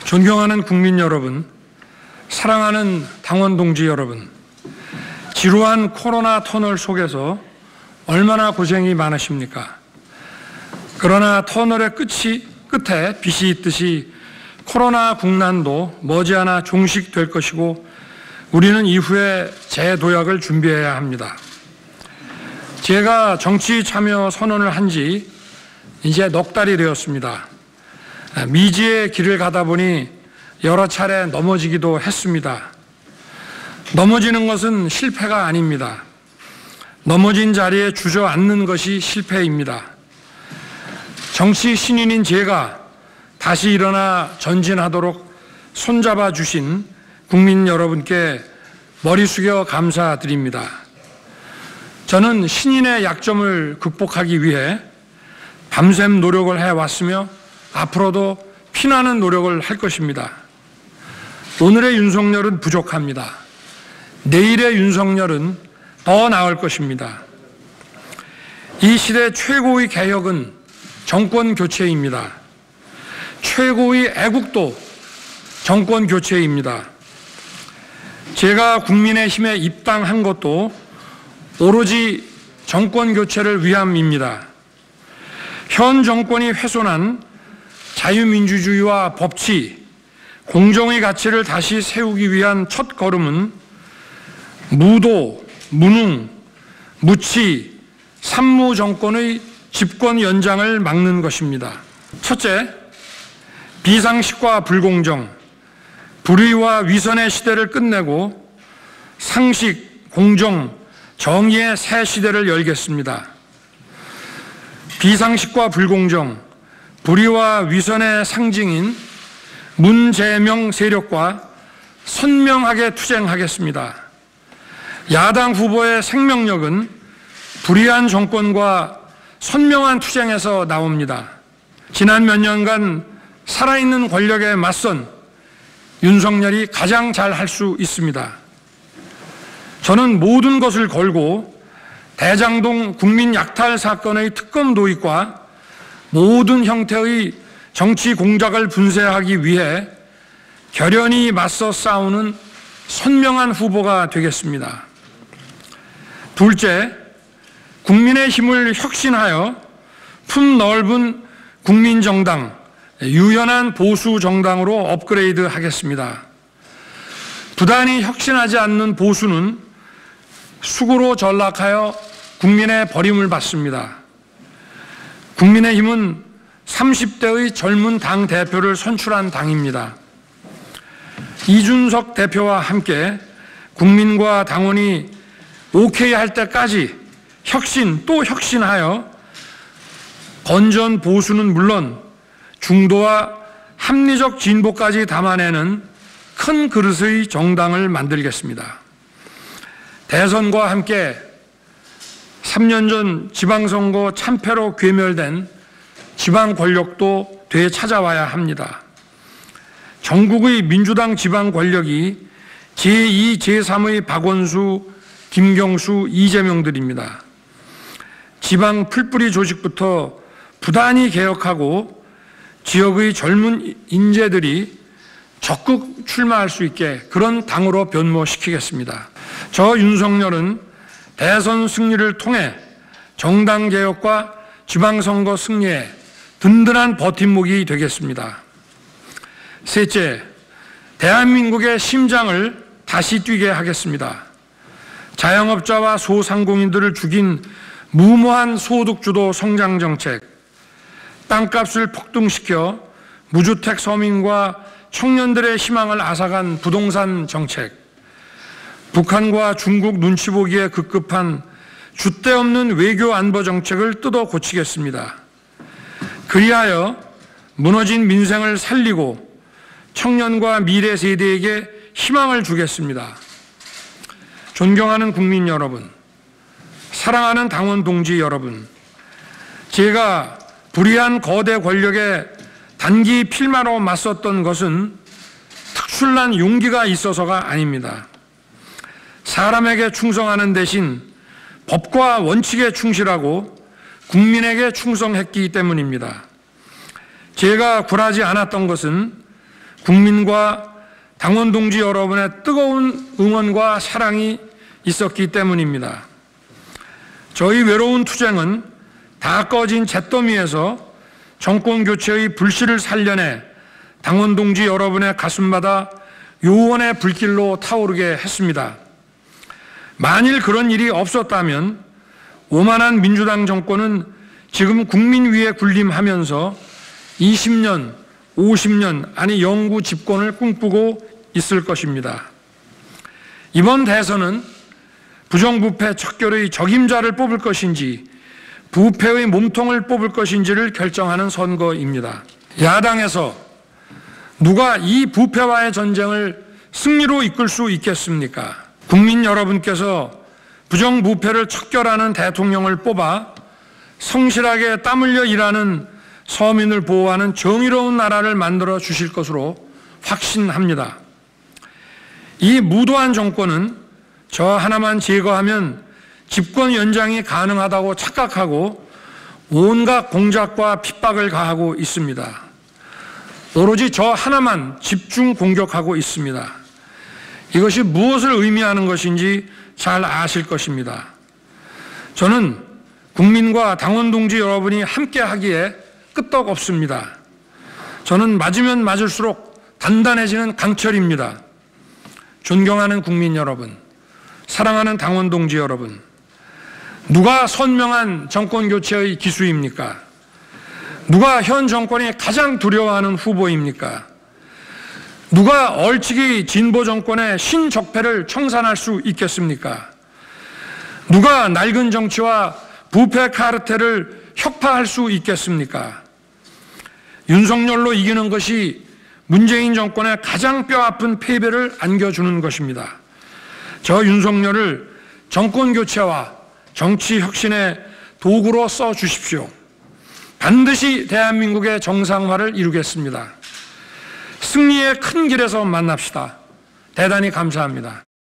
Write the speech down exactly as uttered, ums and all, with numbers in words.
존경하는 국민 여러분, 사랑하는 당원 동지 여러분, 지루한 코로나 터널 속에서 얼마나 고생이 많으십니까? 그러나 터널의 끝이, 끝에 빛이 있듯이 코로나 국난도 머지않아 종식될 것이고 우리는 이후에 재도약을 준비해야 합니다. 제가 정치 참여 선언을 한 지 이제 넉 달이 되었습니다. 미지의 길을 가다 보니 여러 차례 넘어지기도 했습니다. 넘어지는 것은 실패가 아닙니다. 넘어진 자리에 주저앉는 것이 실패입니다. 정치 신인인 제가 다시 일어나 전진하도록 손잡아 주신 국민 여러분께 머리 숙여 감사드립니다. 저는 신인의 약점을 극복하기 위해 밤샘 노력을 해왔으며 앞으로도 피나는 노력을 할 것입니다. 오늘의 윤석열은 부족합니다. 내일의 윤석열은 더 나을 것입니다. 이 시대 최고의 개혁은 정권 교체입니다. 최고의 애국도 정권 교체입니다. 제가 국민의힘에 입당한 것도 오로지 정권 교체를 위함입니다. 현 정권이 훼손한 자유민주주의와 법치, 공정의 가치를 다시 세우기 위한 첫 걸음은 무도, 무능, 무치, 산무 정권의 집권 연장을 막는 것입니다. 첫째, 비상식과 불공정, 불의와 위선의 시대를 끝내고 상식, 공정, 정의의 새 시대를 열겠습니다. 비상식과 불공정, 불의와 위선의 상징인 문재명 세력과 선명하게 투쟁하겠습니다. 야당 후보의 생명력은 불의한 정권과 선명한 투쟁에서 나옵니다. 지난 몇 년간 살아있는 권력에 맞선 윤석열이 가장 잘 할 수 있습니다. 저는 모든 것을 걸고 대장동 국민 약탈 사건의 특검 도입과 모든 형태의 정치 공작을 분쇄하기 위해 결연히 맞서 싸우는 선명한 후보가 되겠습니다. 둘째, 국민의 힘을 혁신하여 품넓은 국민정당, 유연한 보수정당으로 업그레이드 하겠습니다. 부단히 혁신하지 않는 보수는 수구로 전락하여 국민의 버림을 받습니다. 국민의힘은 삼십 대의 젊은 당 대표를 선출한 당입니다. 이준석 대표와 함께 국민과 당원이 오케이 할 때까지 혁신 또 혁신하여 건전 보수는 물론 중도와 합리적 진보까지 담아내는 큰 그릇의 정당을 만들겠습니다. 대선과 함께 삼 년 전 지방선거 참패로 괴멸된 지방 권력도 되찾아와야 합니다. 전국의 민주당 지방 권력이 제이, 제삼의 박원수, 김경수, 이재명들입니다. 지방 풀뿌리 조직부터 부단히 개혁하고 지역의 젊은 인재들이 적극 출마할 수 있게 그런 당으로 변모시키겠습니다. 저 윤석열은 대선 승리를 통해 정당 개혁과 지방선거 승리에 든든한 버팀목이 되겠습니다. 셋째, 대한민국의 심장을 다시 뛰게 하겠습니다. 자영업자와 소상공인들을 죽인 무모한 소득주도 성장정책, 땅값을 폭등시켜 무주택 서민과 청년들의 희망을 앗아간 부동산 정책, 북한과 중국 눈치 보기에 급급한 줏대 없는 외교 안보 정책을 뜯어 고치겠습니다. 그리하여 무너진 민생을 살리고 청년과 미래 세대에게 희망을 주겠습니다. 존경하는 국민 여러분, 사랑하는 당원 동지 여러분, 제가 불의한 거대 권력에 단기 필마로 맞섰던 것은 특출난 용기가 있어서가 아닙니다. 사람에게 충성하는 대신 법과 원칙에 충실하고 국민에게 충성했기 때문입니다. 제가 굴하지 않았던 것은 국민과 당원 동지 여러분의 뜨거운 응원과 사랑이 있었기 때문입니다. 저희 외로운 투쟁은 다 꺼진 잿더미에서 정권 교체의 불씨를 살려내 당원 동지 여러분의 가슴마다 요원의 불길로 타오르게 했습니다. 만일 그런 일이 없었다면 오만한 민주당 정권은 지금 국민 위에 군림하면서 이십 년, 오십 년, 아니 영구 집권을 꿈꾸고 있을 것입니다. 이번 대선은 부정부패 척결의 적임자를 뽑을 것인지 부패의 몸통을 뽑을 것인지를 결정하는 선거입니다. 야당에서 누가 이 부패와의 전쟁을 승리로 이끌 수 있겠습니까? 국민 여러분께서 부정부패를 척결하는 대통령을 뽑아 성실하게 땀 흘려 일하는 서민을 보호하는 정의로운 나라를 만들어 주실 것으로 확신합니다. 이 무도한 정권은 저 하나만 제거하면 집권 연장이 가능하다고 착각하고 온갖 공작과 핍박을 가하고 있습니다. 오로지 저 하나만 집중 공격하고 있습니다. 이것이 무엇을 의미하는 것인지 잘 아실 것입니다. 저는 국민과 당원 동지 여러분이 함께 하기에 끄떡없습니다. 저는 맞으면 맞을수록 단단해지는 강철입니다. 존경하는 국민 여러분, 사랑하는 당원 동지 여러분, 누가 선명한 정권 교체의 기수입니까? 누가 현 정권이 가장 두려워하는 후보입니까? 누가 얼치기 진보 정권의 신적폐를 청산할 수 있겠습니까? 누가 낡은 정치와 부패 카르텔을 혁파할 수 있겠습니까? 윤석열로 이기는 것이 문재인 정권의 가장 뼈아픈 패배를 안겨주는 것입니다. 저 윤석열을 정권 교체와 정치 혁신의 도구로 써 주십시오. 반드시 대한민국의 정상화를 이루겠습니다. 승리의 큰 길에서 만납시다. 대단히 감사합니다.